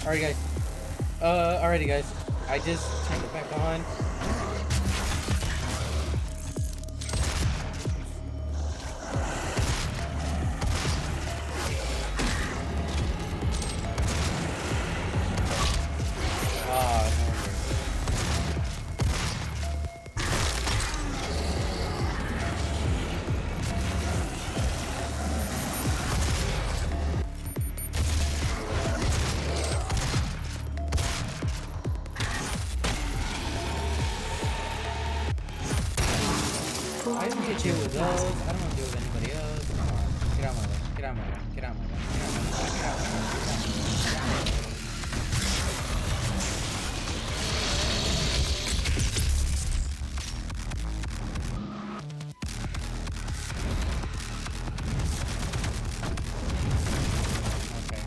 Alright, guys. Alrighty, guys. I just turned it back on. I didn't get you with those. I don't want to deal with anybody else. Come on. Get out of my way. Get out of my way. Get out of my way. Get out of my way. Get out of my way. Get out of my way. Okay.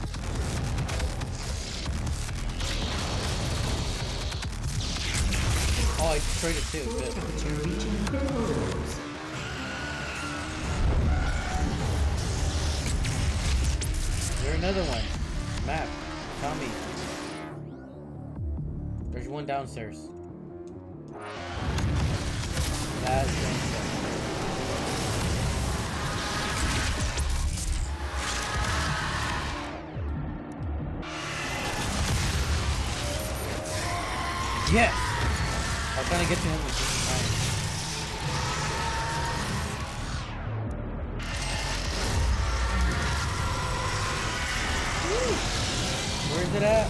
Oh, I destroyed it too. Good. There's another one. Map. Tell me. There's one downstairs. That's downstairs. Yes! I was trying to get to him at the same time. Where's it at?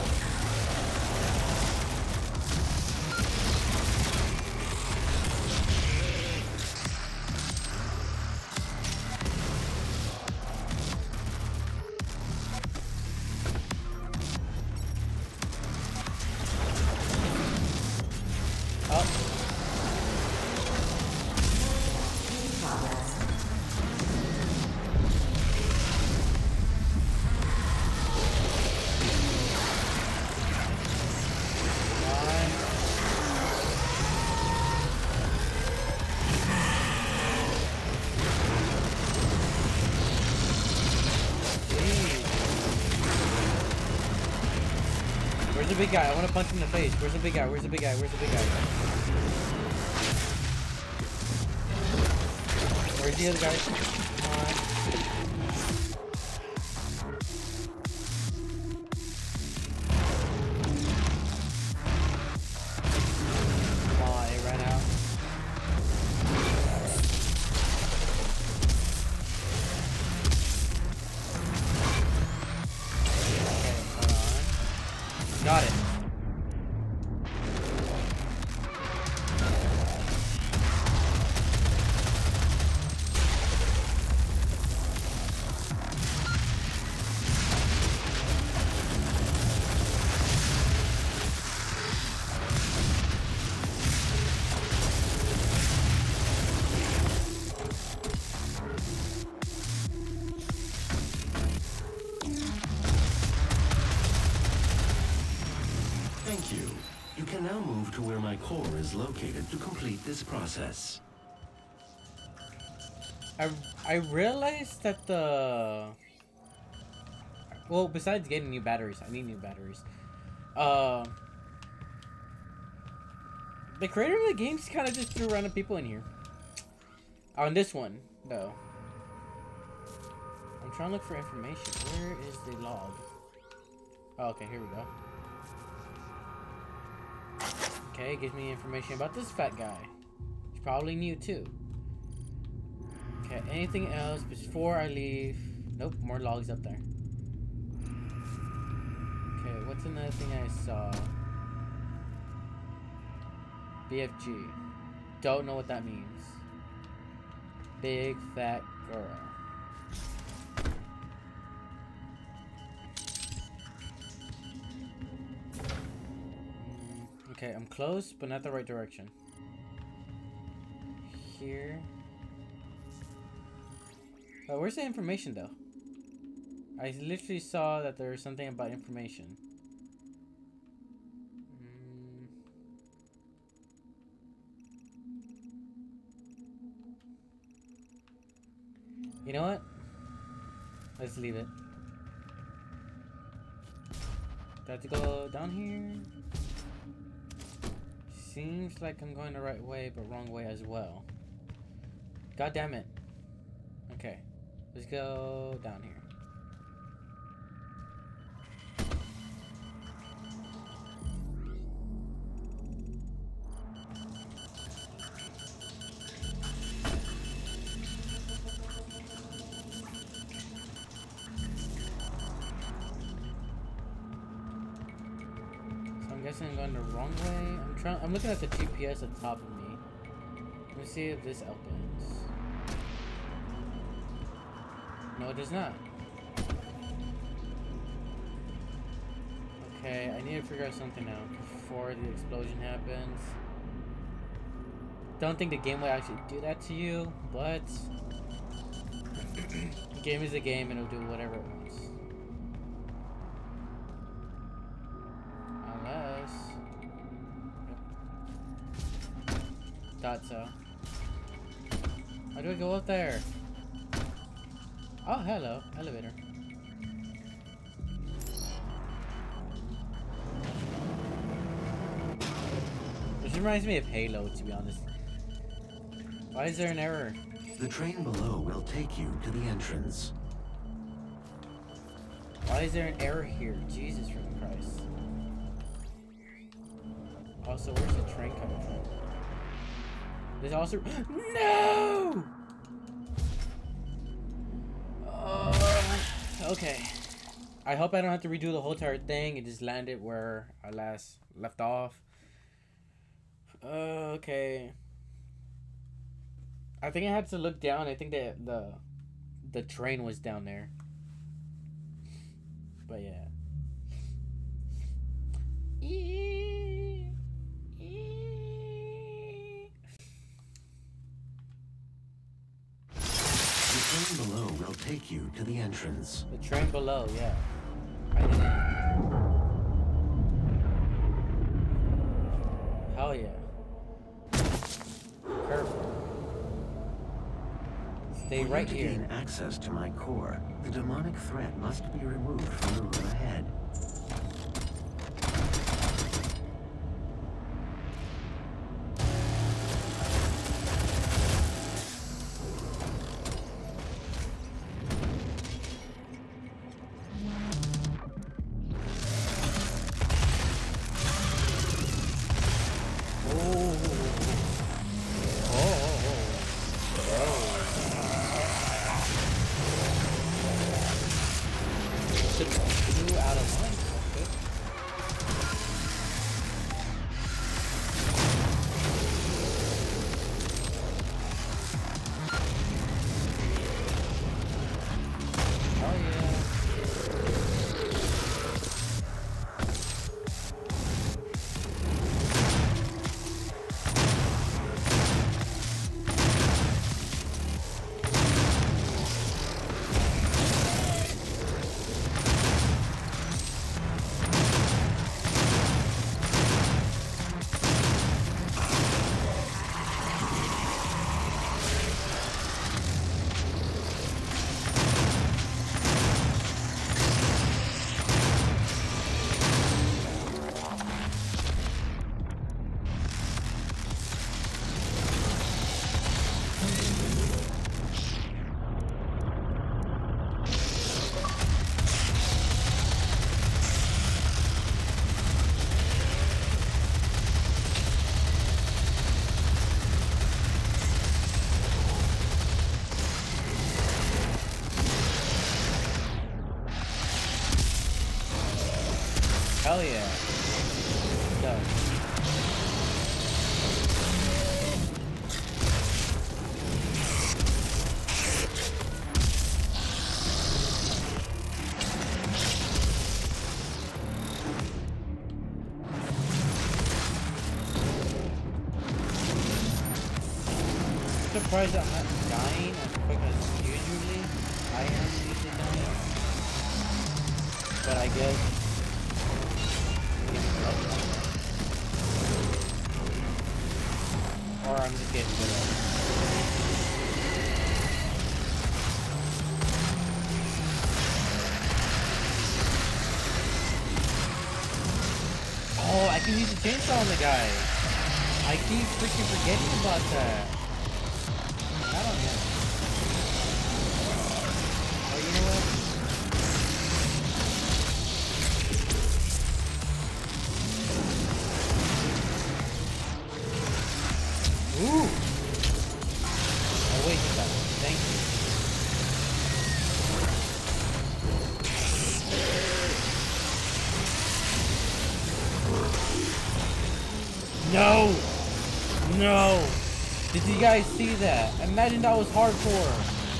Where's the big guy? I want to punch him in the face. Where's the big guy? Where's the big guy? Where's the big guy? Where's the other guy? Come on. Come on, it ran out. Okay, hold on. Got it. Thank you. You can now move to where my core is located to complete this process. I realized that well, besides getting new batteries, I need new batteries. The creator of the games kind of just threw random people in here. On this one, though. I'm trying to look for information. Where is the log? Oh, okay, here we go. Okay, it gives me information about this fat guy. He's probably new too. Okay, anything else before I leave? Nope, more logs up there. Okay, what's another thing I saw? BFG. Don't know what that means. Big fat girl. Okay, I'm close, but not the right direction. Here. Oh, where's the information, though? I literally saw that there was something about information. You know what? Let's leave it. Do I have to go down here? Seems like I'm going the right way, but wrong way as well. God damn it. Okay. Let's go down here. So I'm guessing I'm going the wrong way. I'm looking at the GPS at the top of me. Let me see if this opens. No, it does not. Okay, I need to figure out something out before the explosion happens. Don't think the game will actually do that to you, but the game is a game and it'll do whatever it wants. Unless... Nope. Thought so. How do I go up there? Oh, hello. Elevator. This reminds me of Halo, to be honest. Why is there an error? The train below will take you to the entrance. Why is there an error here? Jesus freaking Christ. Also, where's the train coming from? There's also... No! Okay. I hope I don't have to redo the whole entire thing and just land it where I last left off. Okay. I think I had to look down. I think that the train was down there. But yeah. The train below will take you to the entrance. The train below, yeah. I didn't. Hell yeah. Perfect. Stay right here. To gain access to my core, the demonic threat must be removed from the room ahead. Hell yeah. Go. Surprised I'm not dying as quick as usually I am usually dying. But I guess or I'm just getting good at it. can use a chainsaw on the guy. I keep freaking forgetting about that. Not on him. Oh, you know what? Ooh! Oh wait, he got it. Thank you. No! No! Did you guys see that? Imagine that was hardcore.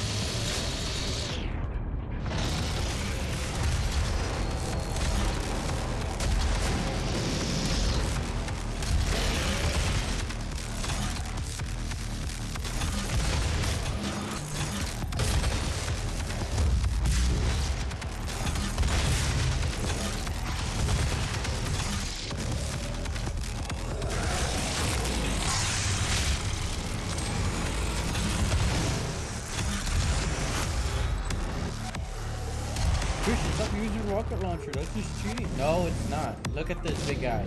Christian, stop using rocket launcher. That's just cheating. No, it's not. Look at this big guy.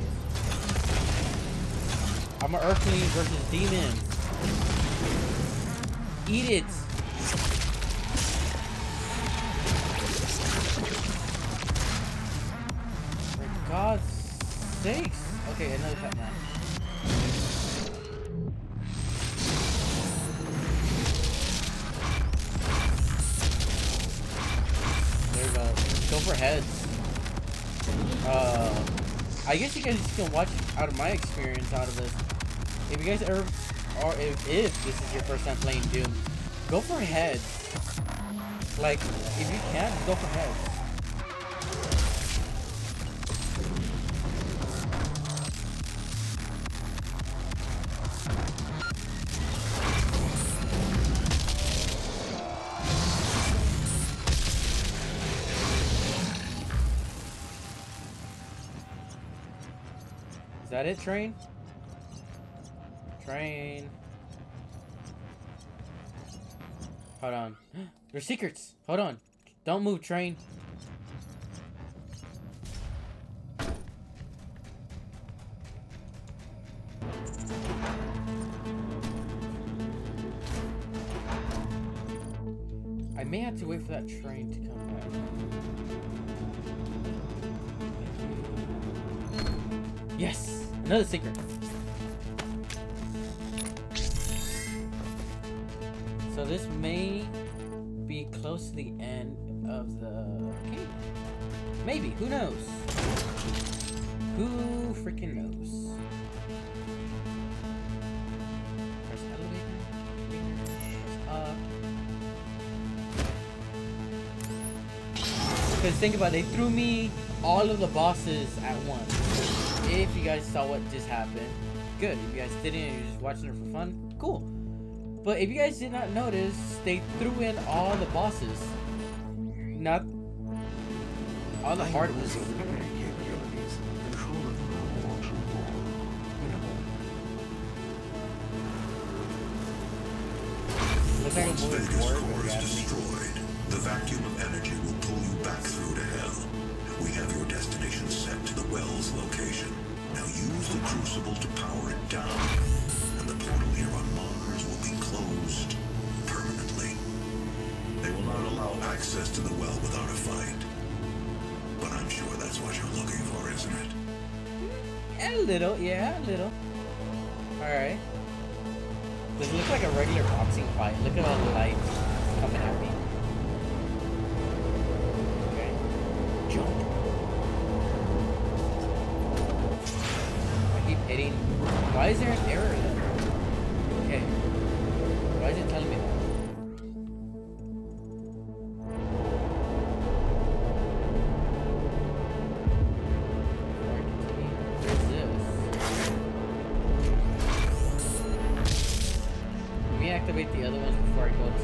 I'm an Earthling versus demon. Eat it. For God's sakes. Okay, another fat man. Go for heads. I guess you guys can watch out of my experience out of this. If you guys ever, or if this is your first time playing Doom, go for heads. Like, if you can, go for heads. Is that it, train? Train. Hold on. There's secrets. Hold on. Don't move, train. I may have to wait for that train to come back. Yes! Another secret. So this may be close to the end of the game. Maybe. Who knows? Who freaking knows? Press elevator. Press up. Because think about it. They threw me all of the bosses at once. If you guys saw what just happened, good. If you guys didn't and you're just watching it for fun, cool. But if you guys did not notice, they threw in all the bosses. Not all the hard ones. Looks like Once Vega's core is destroyed, the vacuum of energy will pull you back through to hell. We have your destination set to the well's location. Now use the crucible to power it down, and the portal here on Mars will be closed permanently. They will not allow access to the well without a fight. But I'm sure that's what you're looking for, isn't it? A little, yeah, a little. Alright. Does it look like a regular boxing fight? Look at all the lights coming at me. Okay. Jump. Hitting. Why is there an error there? Okay. Why is it telling me that? There's this. Let me activate the other ones before I go to...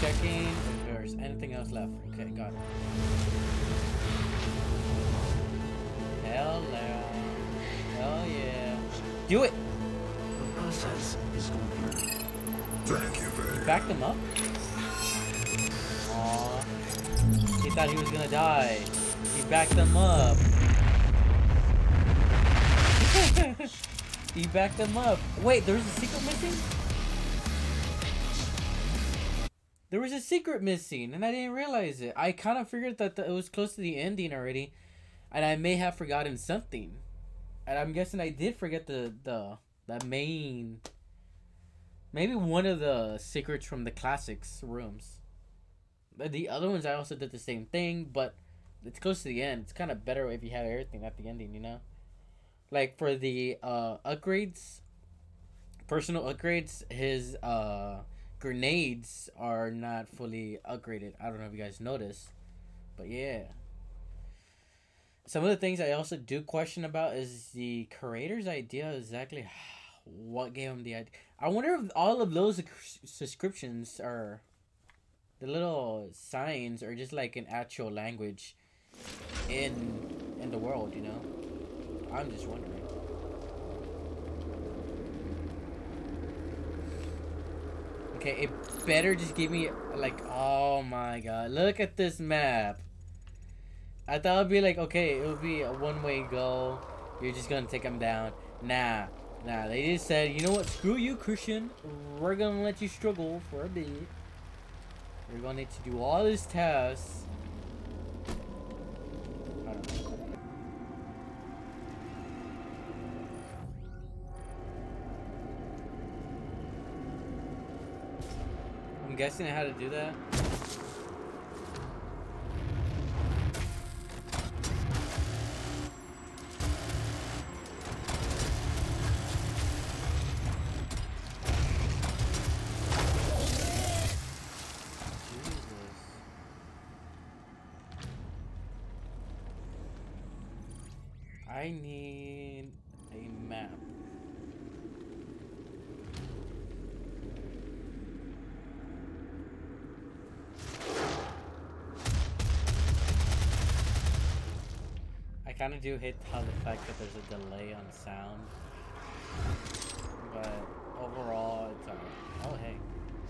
checking if there's anything else left. Okay, got it. Hell yeah. Hell yeah. Do it! The process is complete. Thank you very much. Back them up? Aww. He thought he was gonna die. He backed them up. He backed them up. Wait, there's a secret missing? There was a secret missing, and I didn't realize it. I kind of figured that it was close to the ending already, and I may have forgotten something. And I'm guessing I did forget the main, maybe one of the secrets from the classics rooms. The other ones I also did the same thing, but it's close to the end. It's kind of better if you have everything at the ending, you know? Like for the upgrades, personal upgrades, his grenades are not fully upgraded. I don't know if you guys noticed, but yeah. Some of the things I also do question about is the creator's idea exactly what gave him the idea. I wonder if all of those subscriptions are the little signs or just like an actual language in the world, you know? I'm just wondering. Okay, it better just give me like, oh my god, look at this map. I thought it'd be like, okay, it would be a one-way go. You're just gonna take them down. Nah, they just said, you know what, screw you, Christian. We're gonna let you struggle for a bit. You're gonna need to do all these tasks. I don't know. I'm guessing how to do that. I need a map. I kind of do hate how the fact that there's a delay on sound, but overall it's alright. Oh hey.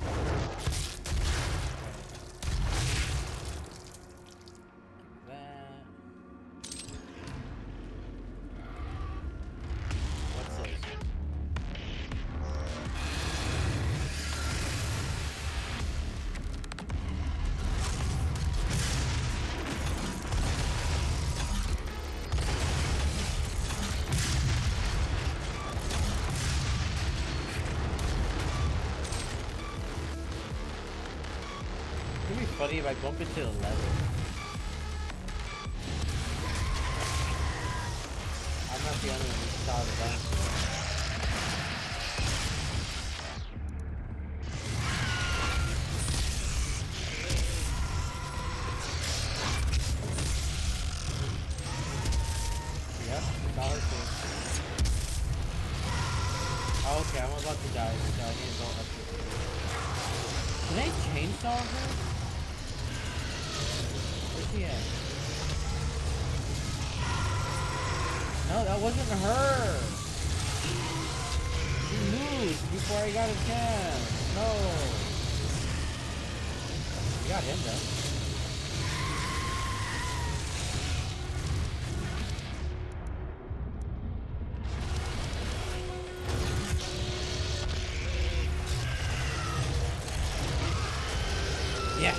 It'd be funny if I bump into the level. I'm not the only one who saw the button. Yep, saw her too. Oh, okay, I'm about to die, so I need to go up here. Can I chainsaw her? Where's she at? No, that wasn't her! She moved before I got a chance! No! I got him though. Yes!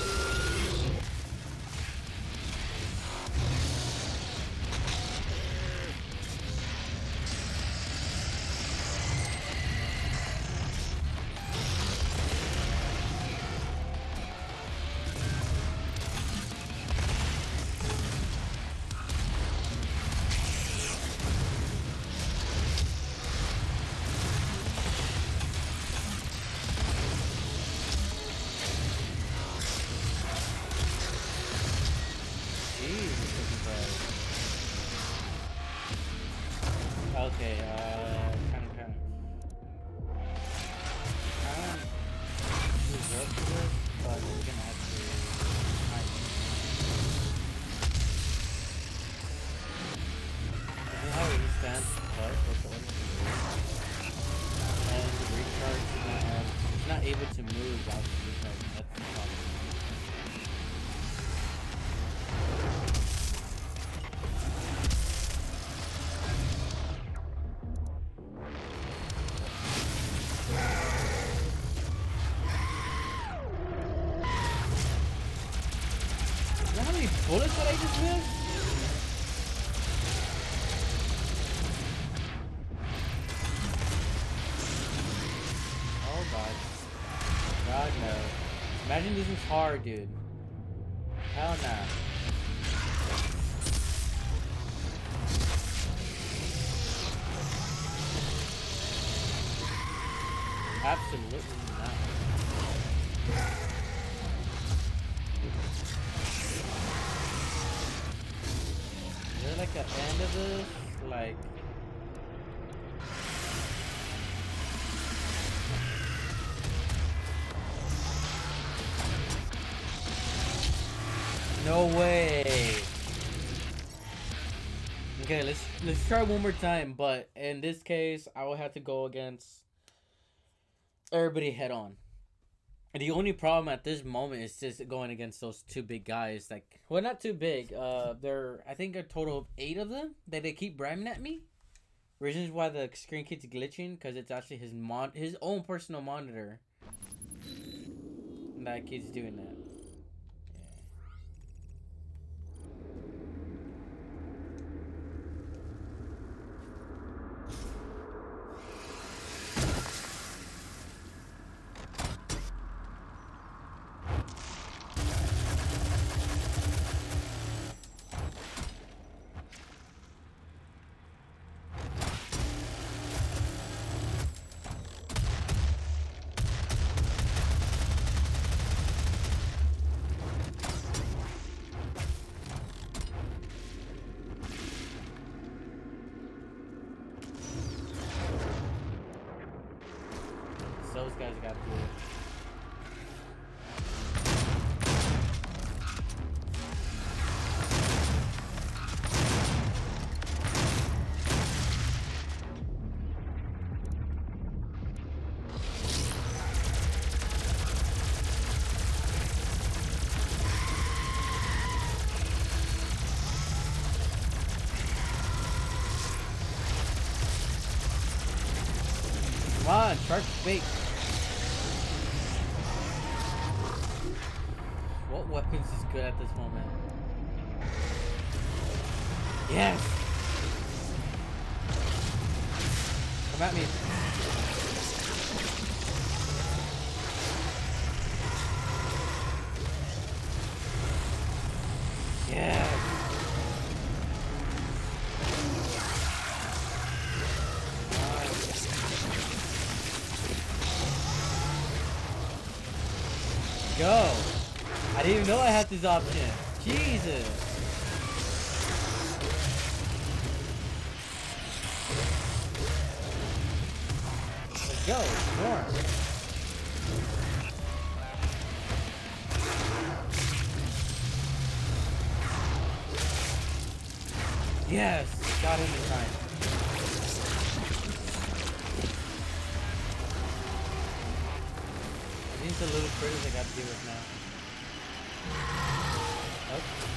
Okay, kind of reserved for this, but we're not able to move, obviously, that's the problem. You know how many bullets that I just missed? Oh god. God no. Imagine this was hard, dude. Hell nah. Absolutely not. Is there like an end of this? Like... No way. Okay, let's try one more time, but in this case, I will have to go against everybody head on. And the only problem at this moment is just going against those two big guys. Like, well, not too big. There, I think a total of 8 of them that they keep ramming at me. Reasons why the screen keeps glitching, because it's actually his own personal monitor that keeps doing that. Those guys got through it. Come on, shark bait. What weapons is good at this moment? Yes! Come at me. Yes! Go! I didn't even know I had this option. Jesus! Let's go! More! Yes! Got him in time. These are the little critters I got to deal with now. Oh.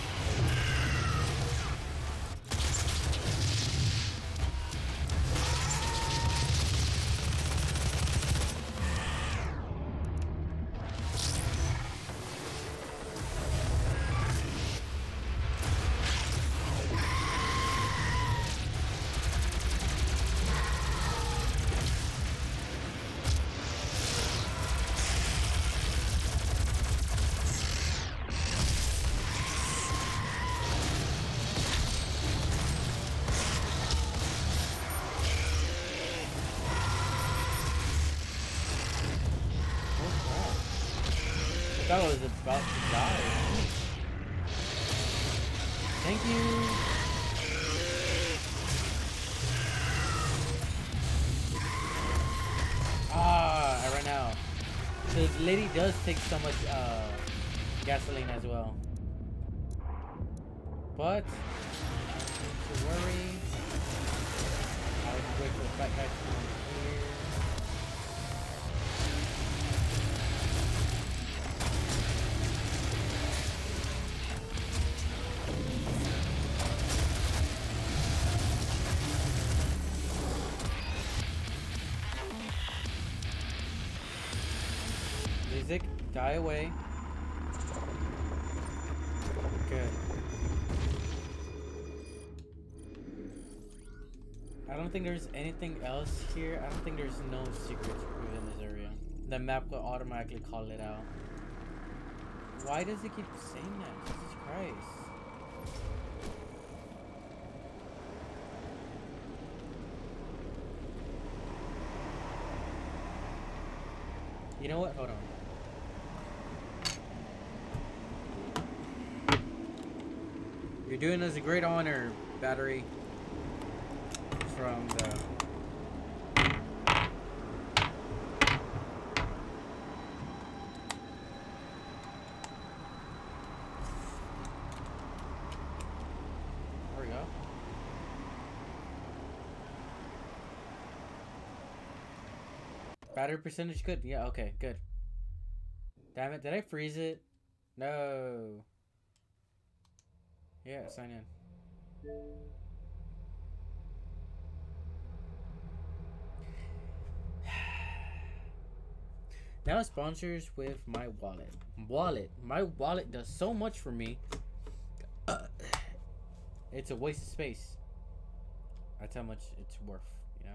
I thought I was about to die. Thank you. Ah, I ran out. The lady does take so much gasoline as well. But not to worry. I'll just wait for the fat guy to come here. Isaac, die away. Good. I don't think there's anything else here. I don't think there's no secrets within this area. The map will automatically call it out. Why does it keep saying that? Jesus Christ. You know what? Hold on. You're doing us a great honor, battery. From the... There we go. Battery percentage good? Yeah, okay, good. Damn it, did I freeze it? No. Yeah, sign in. Now sponsors with my wallet. My wallet does so much for me. It's a waste of space. That's how much it's worth, you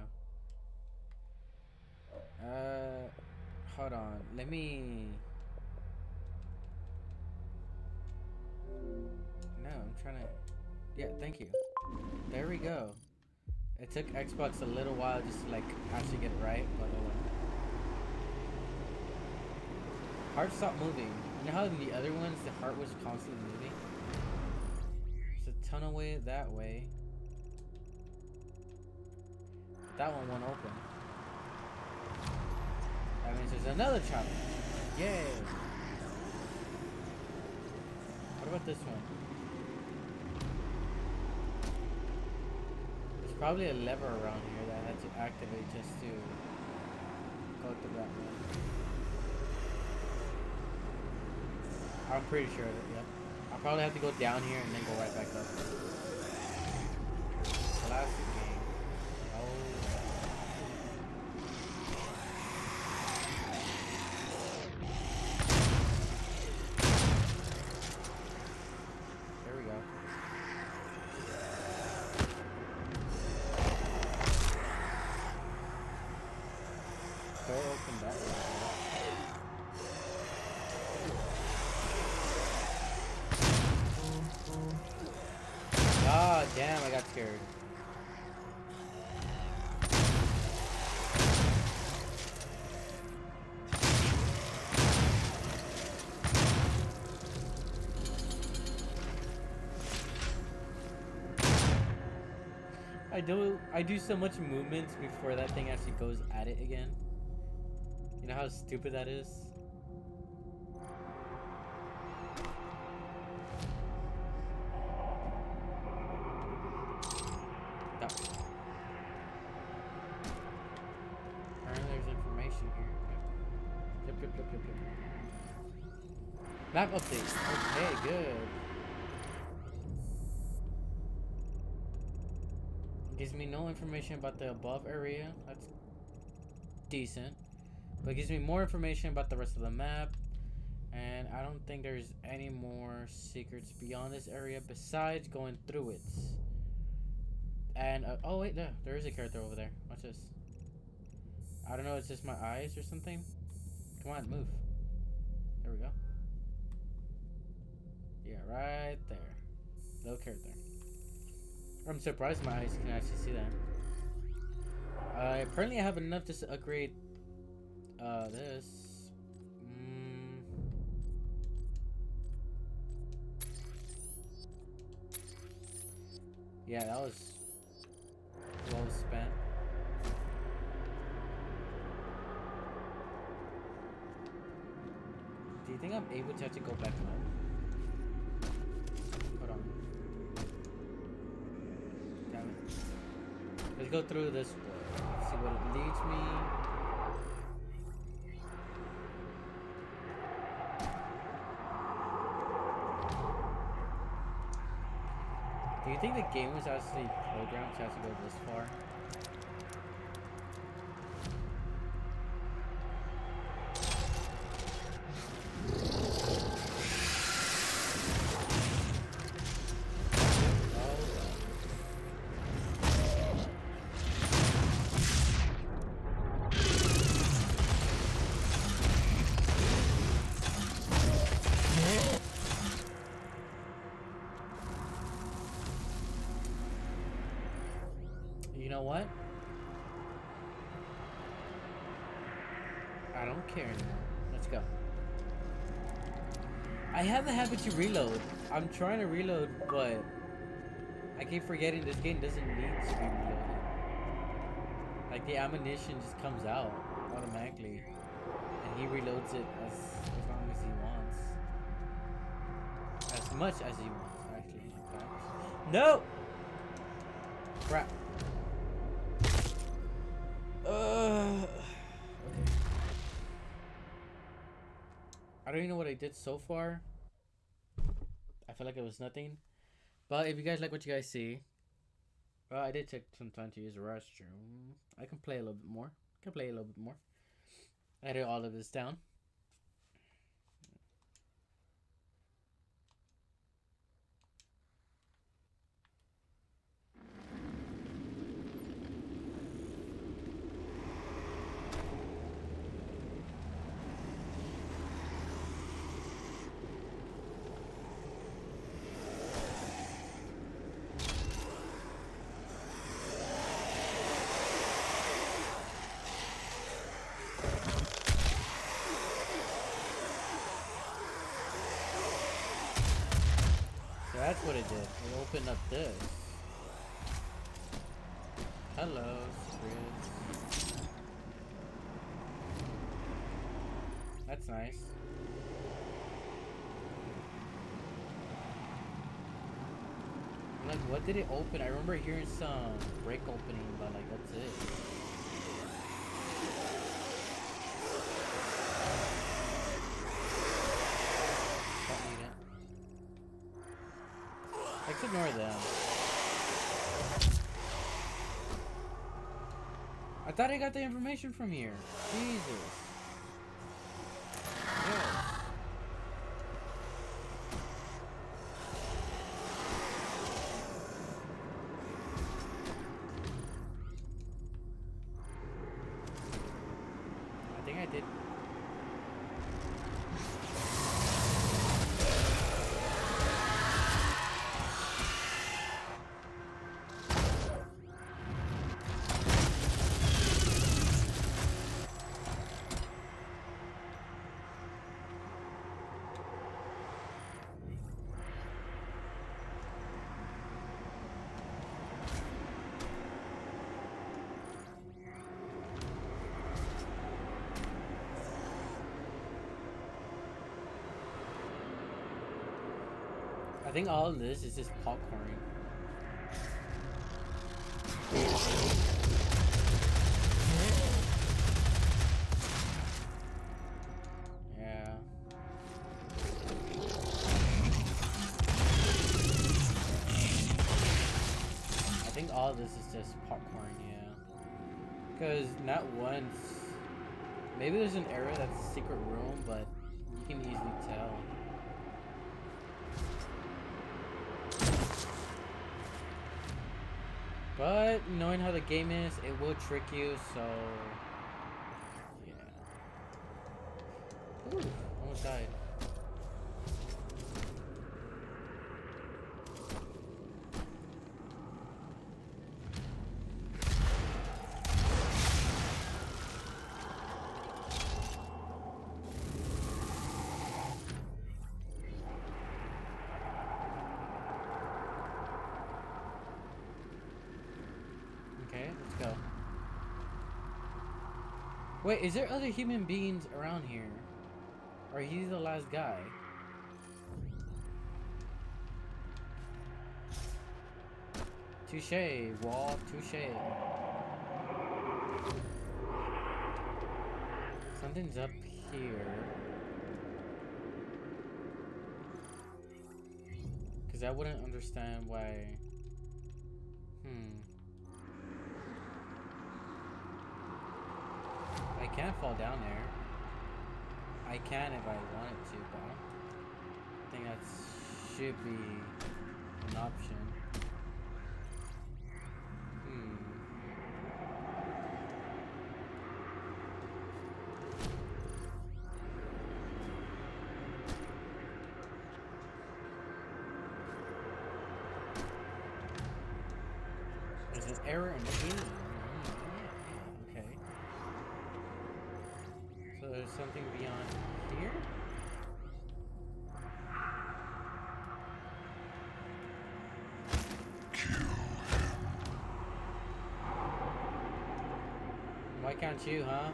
know? Hold on. Let me... No, I'm trying to... Yeah, thank you. There we go. It took Xbox a little while just to, like, actually get it right, but... Heart stopped moving. You know how in the other ones, the heart was constantly moving? There's a ton of way that way. But that one won't open. That means there's another challenge. Yay! What about this one? There's probably a lever around here that I had to activate just to go through that one. I'm pretty sure of it, yep. I'll probably have to go down here and then go right back up. Classic game. Oh. There we go. Go open that way. Ah, damn, I got scared. I do so much movements before that thing actually goes at it again. You know how stupid that is? Map update. Okay, good. Gives me no information about the above area. That's decent. But it gives me more information about the rest of the map. And I don't think there's any more secrets beyond this area besides going through it. And, oh wait, there is a character over there. Watch this. I don't know, it's just my eyes or something. Come on, move. There we go. Yeah, right there. Little character. I'm surprised my eyes can actually see that. Apparently I have enough to upgrade this. Yeah, that was well spent. Do you think I'm able to actually go back home? Hold on. Damn it. Let's go through this way. Let's see what it leads me. Do you think the game was actually programmed to actually go this far? don't care anymore. Let's go. I have the habit to reload. I'm trying to reload, but I keep forgetting this game doesn't need to be reloaded. Like the ammunition just comes out automatically, and he reloads it as long as he wants, as much as he wants, actually. In fact. No. Crap. Okay. I don't even know what I did so far. I feel like it was nothing. But if you guys like what you guys see, well, I did take some time to use the restroom. I can play a little bit more. I did all of this down. That's what it did. It opened up this. Hello, Chris. That's nice. Like, what did it open? I remember hearing some break opening, but like, that's it. Let's ignore them. I thought I got the information from here. Jesus. Yes. I think I did. I think all of this is just popcorn. Yeah. I think all of this is just popcorn, yeah. Because not once... Maybe there's an area that's a secret room, but you can easily tell. But knowing how the game is, it will trick you, so yeah. Ooh, almost died. Wait, is there other human beings around here? Or are you the last guy? Touche, wall, touche. Something's up here. Because I wouldn't understand why. I can't fall down there. I can if I wanted to, but I think that should be an option. There's an error in the game. Okay. So there's something beyond here? Why can't you, huh?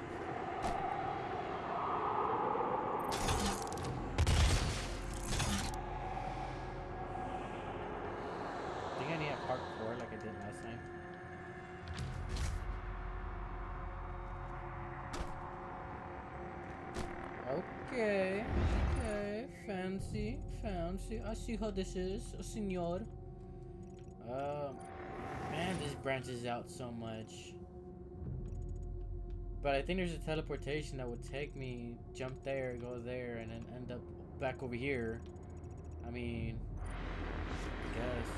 I think I need a parkour like I did last time. Okay, okay, fancy, fancy. I see how this is, senor. Man, this branches out so much. But I think there's a teleportation that would take me, jump there, go there, and then end up back over here. I mean, I guess.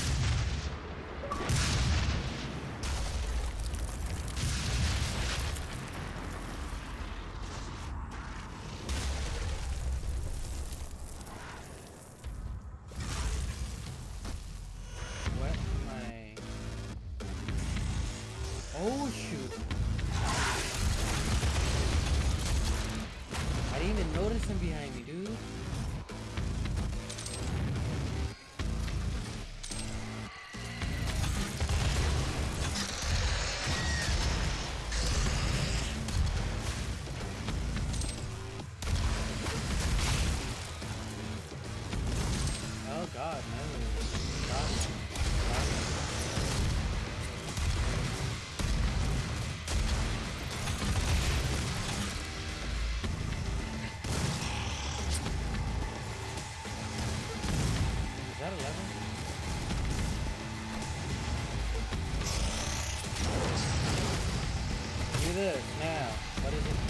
What am I? Oh shoot! I didn't even notice him behind me, dude. Oh god, no. God. Is that 11? Do this now. What is it?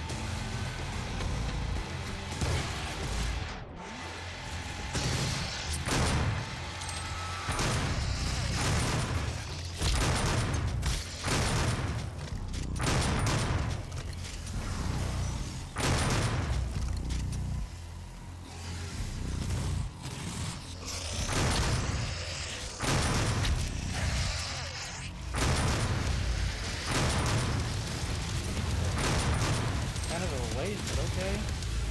Kind of a waste, but okay.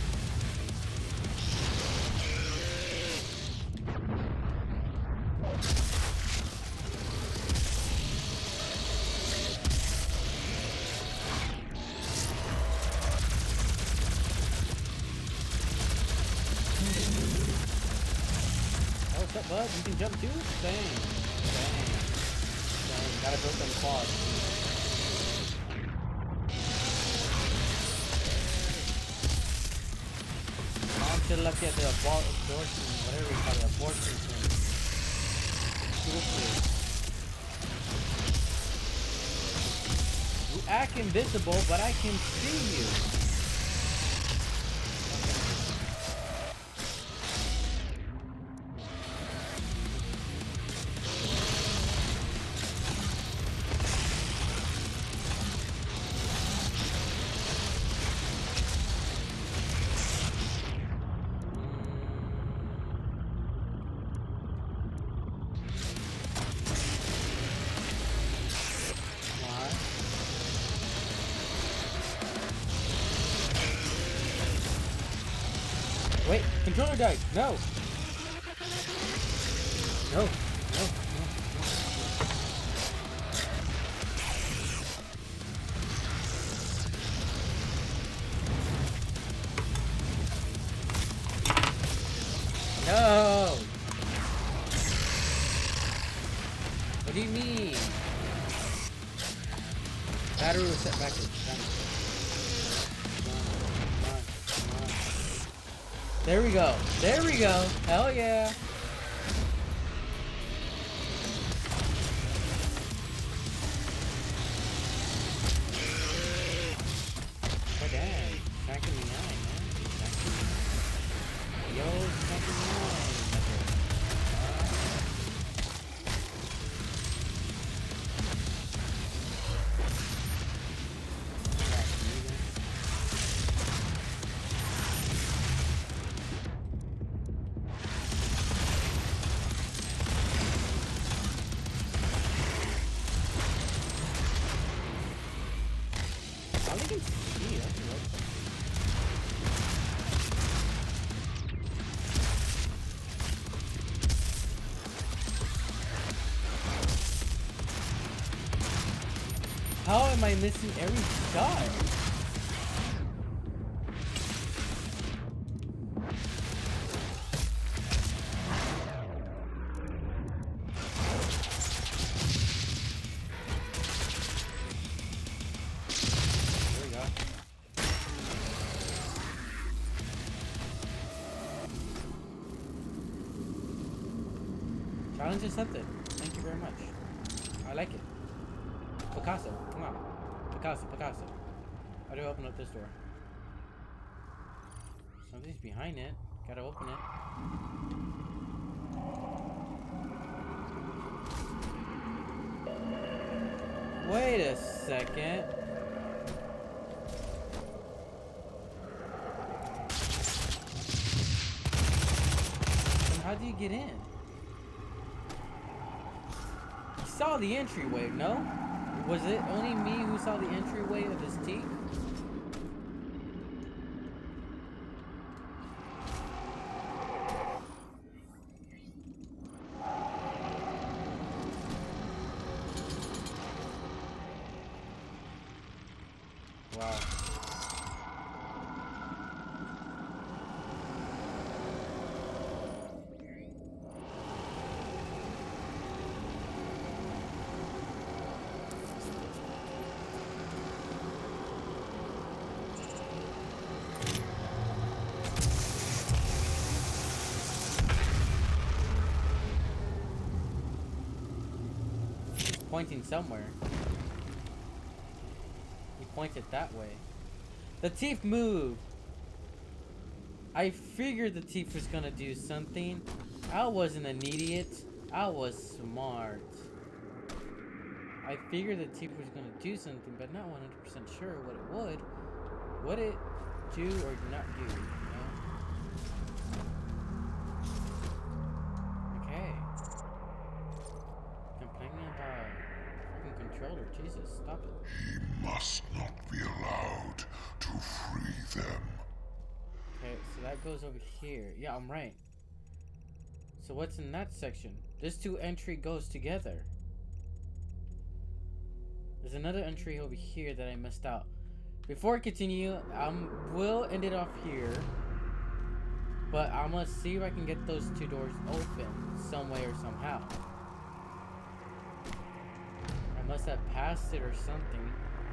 Oh, what's up, bud? You can jump too? Dang. Dang. Dang. Gotta build them quads. Should have left you at the abortion, whatever you call it, abortion thing. Stupid. You act invisible, but I can see you. Wait, controller died. No. No. No. No. No. What do you mean? Battery was set backwards. There we go. There we go. Hell yeah. Oh dang. Smacking me nine, man. Yo, smacking me nine. I can see, that's good. How am I missing every shot? There we go. Challenge accepted. Thank you very much. I like it. Picasso, come on. Picasso. How do I open up this door? Something's behind it. Gotta open it. Wait a second. And how do you get in? You saw the entryway, no? Was it only me who saw the entryway of his teeth? Wow. Pointing somewhere. He pointed that way. The thief moved. I figured the thief was gonna do something. I wasn't an idiot. I was smart. I figured the thief was gonna do something, but not 100% sure what it would. Would it do or not do? You know? Okay. Complaining about fucking controller. Jesus, stop it. He must not be allowed to free them. Okay, so that goes over here. Yeah, I'm right. So what's in that section? This two entry goes together. There's another entry over here that I missed out. Before I continue, we'll end it off here. But I'm gonna see if I can get those two doors open some way or somehow. I must have passed it or something.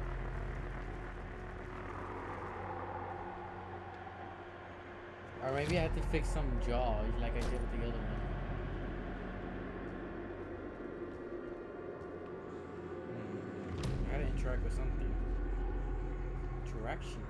Or maybe I have to fix some jaw like I did with the other one. I gotta interact with something. Interaction.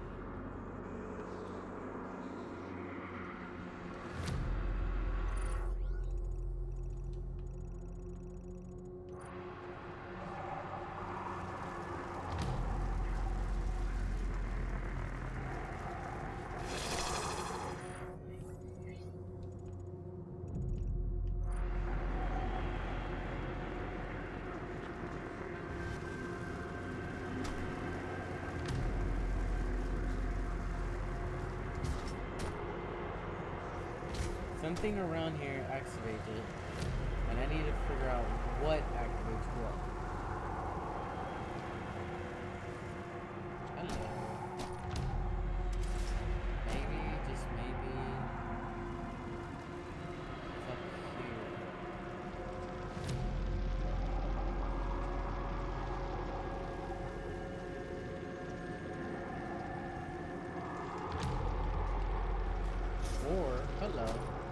Something around here activated, and I need to figure out what activates what. Hello. Maybe, just maybe, it's up here. Or, hello.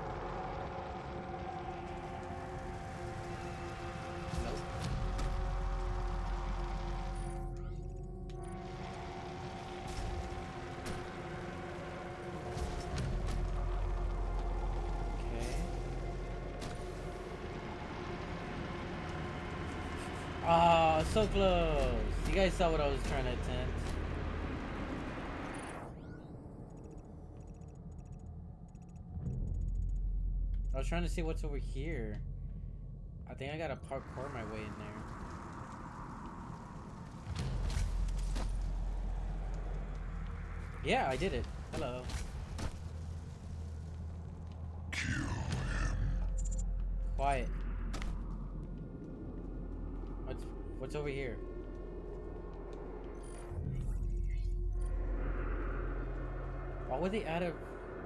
Ah, so close. You guys saw what I was trying to attempt. I was trying to see what's over here. I think I gotta parkour my way in there. Yeah, I did it. Hello. Kill him. Quiet. What's over here? Why would they add a...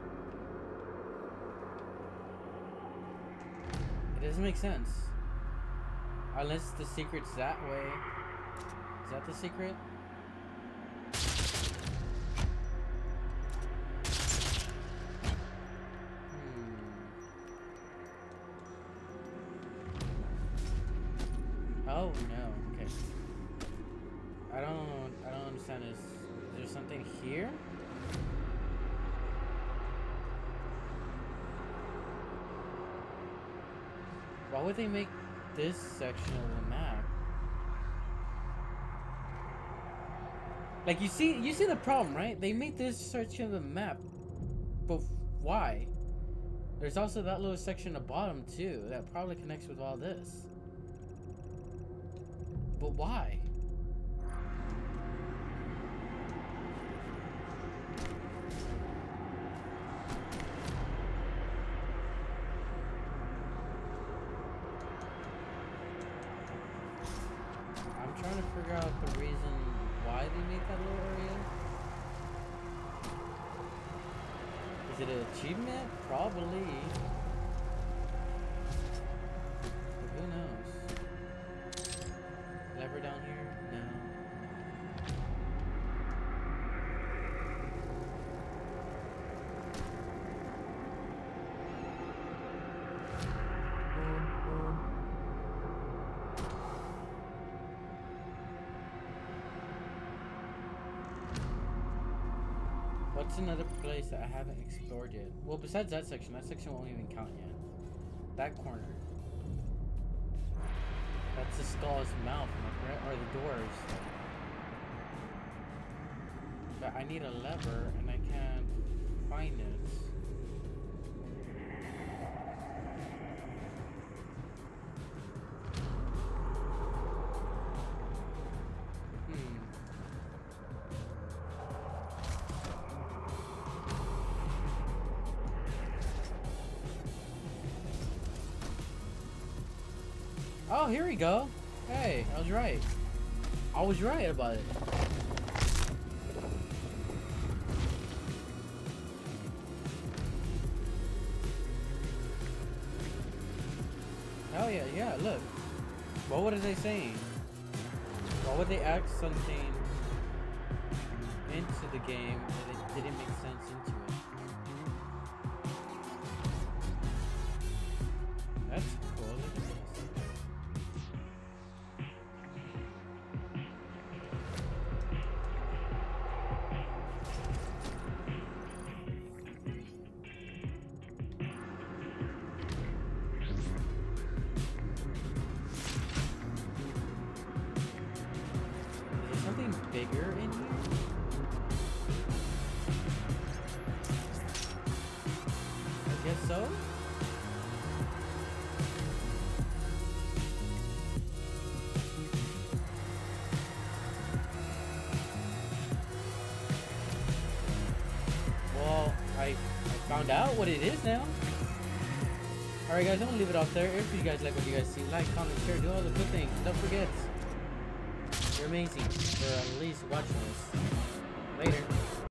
It doesn't make sense. Unless the secret's that way. Is that the secret? Oh no, okay. I don't understand this. Is there something here? Why would they make this section of the map? Like you see the problem, right? They made this section of the map, but why? There's also that little section at the bottom too that probably connects with all this. But why? I'm trying to figure out the reason why they made that little area. Is it an achievement? Probably. But who knows? Lever down here? No. What's another place that I haven't explored yet? Well, besides that section won't even count yet. That corner. That's the skull's mouth, right? Or the doors. But I need a lever and I can't find it. Oh, here we go. Hey, I was right. I was right about it. Hell yeah, yeah, look. What were they saying? Why would they add something into the game that it didn't make sense into it? That's cool, look at this. Bigger in here? I guess so? Well, I found out what it is now. Alright guys, I'm gonna leave it off there. If you guys like what you guys see, like, comment, share, do all the good things. Don't forget, you're amazing for at least watching this. Later.